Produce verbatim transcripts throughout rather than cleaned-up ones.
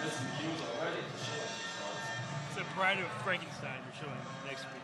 Mister Hughes already to show us his thoughts. It's the Bride of Frankenstein we're showing next week.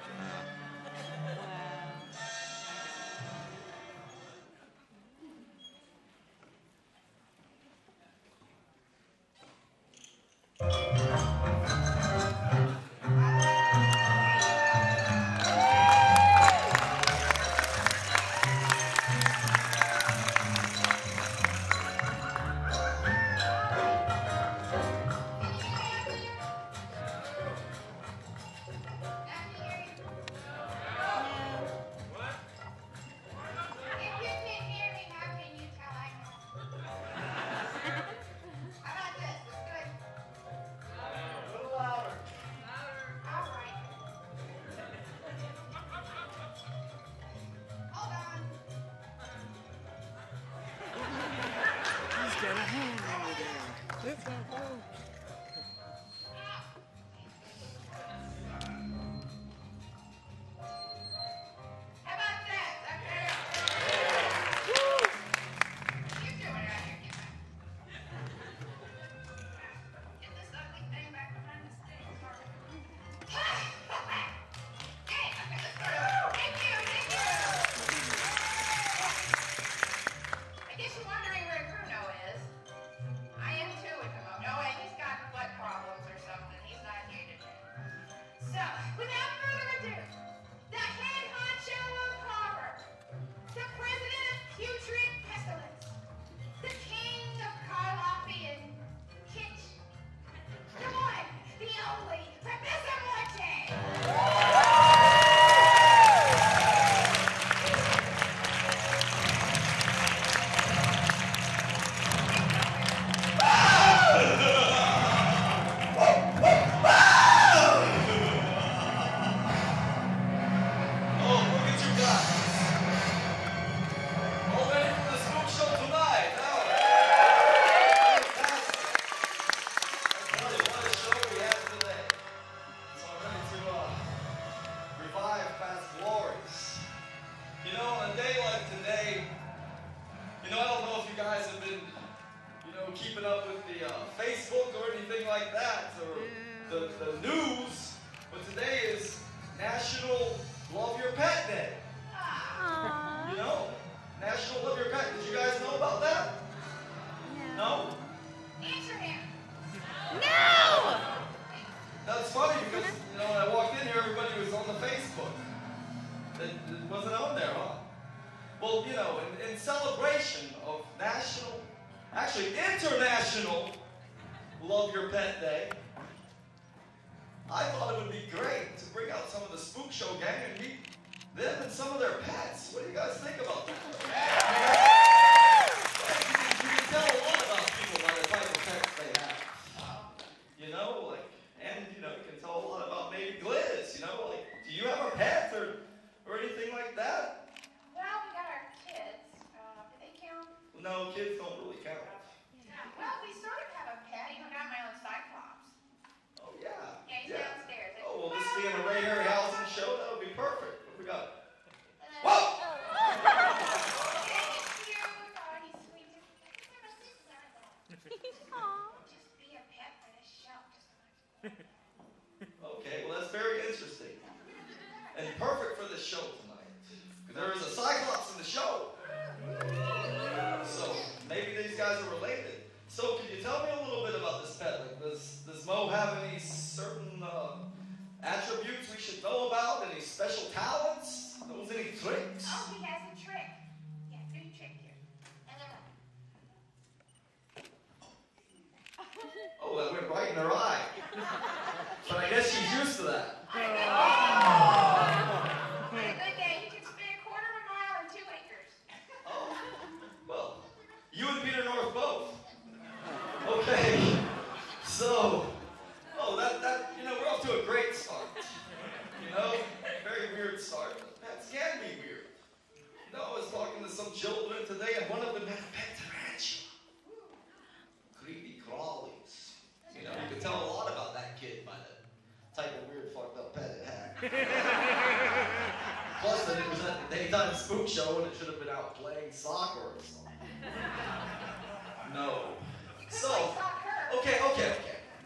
Plus, that it was at the daytime spook show and it should have been out playing soccer or something. No. So, okay, okay, okay.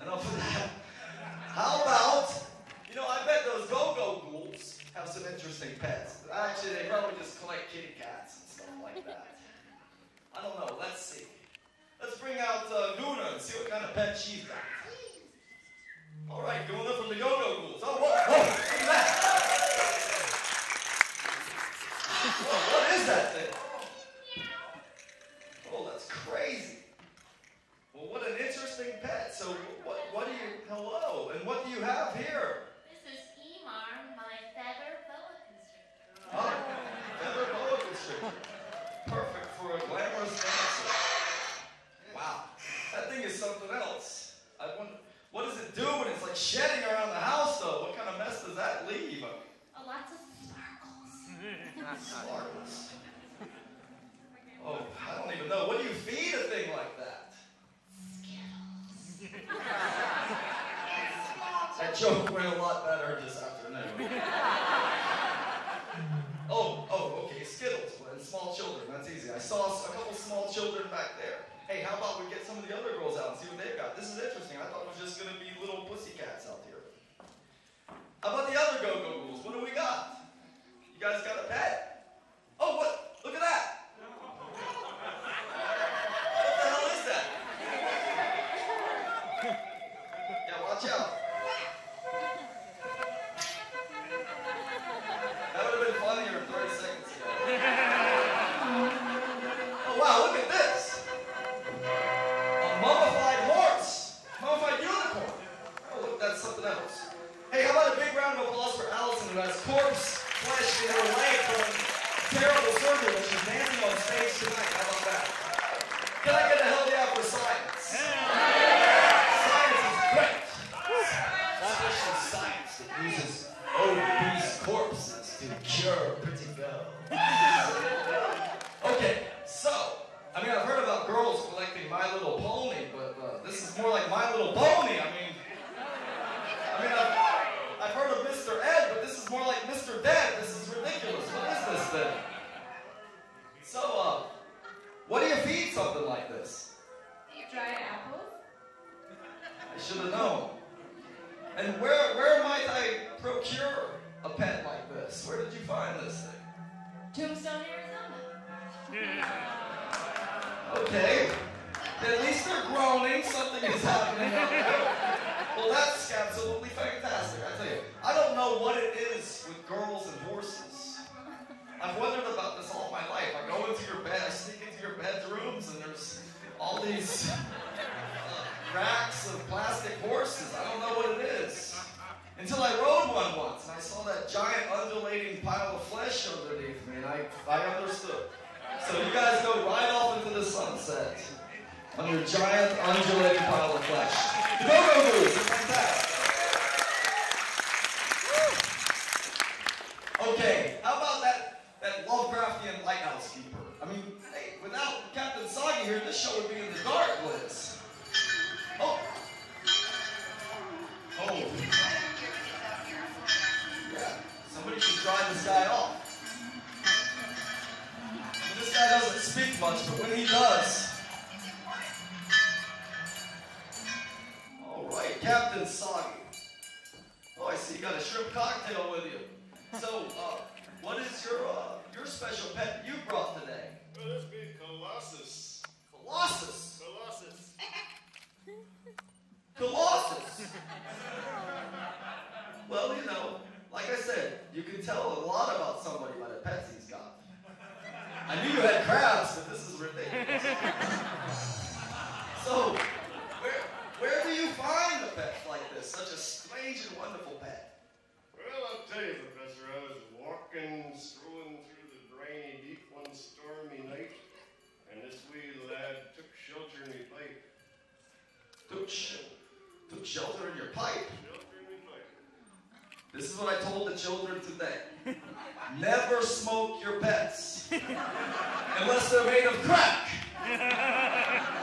of pet she's got. All right, going up from the Go-Go Ghouls. Oh, whoa, whoa, look at that. Whoa, what is that thing? Oh, that's crazy. Well, what an interesting pet. So, what, what do you, hello, and what do you have here? This is Emar, my feather boa constrictor. Oh, feather boa constrictor. Perfect for a glamorous dancer. Wow, that thing is something else. I wonder, what does it do when it's like shedding around the house, though? What kind of mess does that leave? Oh, lots of sparkles. Sparkles. Oh, I don't even know. What do you feed a thing like that? Skittles. That joke went a lot better this afternoon. Oh, oh, okay, Skittles and small children. That's easy. I saw a couple small children back there. Hey, how about we get some of the other girls out and see what they've got? This is interesting. I thought it was just going to be little pussycats out here. How about the other Go-Go Ghouls? What do we got? You guys got a pet? Oh, what? Look at that. What the hell is that? Yeah, watch out. That would have been funnier thirty seconds ago. Oh, wow, look at this. A mummified horse. Mummified unicorn. Oh, look, that's something else. Hey, how about a big round of applause for Allison, who has corpse flesh in her leg from terrible surgery, but she's dancing on stage tonight. How about that? Can I get a hell yeah for science? Science is great. Especially science that uses obese corpses to cure pretty girls. Okay, so, I mean, I've heard about girls collecting My Little Pony, but uh, this is more like My Little Pony. I mean, I mean, I've, I've heard of Mister Ed, but this is more like Mister Dead. This is ridiculous. What is this thing? So, uh, what do you feed something like this? Dried apples. I should have known. And where, where might I procure a pet like this? Where did you find this thing? Tombstone, Arizona. Okay. At least they're groaning. Something is happening out there. Well, that's absolutely fantastic, I tell you. I don't know what it is with girls and horses. I've wondered about this all my life. I go into your bed, I sneak into your bedrooms, and there's all these uh, racks of plastic horses. I don't know what it is. Until I rode one once, and I saw that giant undulating pile of flesh underneath me, and I, I understood. So you guys go right off into the sunset on your giant undulating pile of flesh. The Go-Go Ghouls, it's like that. Okay, how about that, that Lovecraftian lighthouse keeper? I mean, hey, without Captain Soggy here, this show would be in the dark, Liz. Oh. Oh. Yeah, somebody should drive this guy off. And this guy doesn't speak much, but when he does... All right, Captain Soggy. Oh, I see you got a shrimp cocktail with you. So, uh, what is your, uh, your special pet that you brought today? Well, this be Colossus. Colossus. Colossus. Colossus. Well, you know, like I said, you can tell a lot about somebody by the pets he's got. I knew you had crabs, but this is ridiculous. So, where, where do you find a pet like this? Such a strange and wonderful pet. Well, I'll tell you, Professor, I was walking, strolling through the briny deep one stormy night, and this wee lad took shelter in me pipe. Took, sh took shelter in your pipe? Shelter in me pipe. This is what I told the children today. Never smoke your pets. Unless they're made of crack.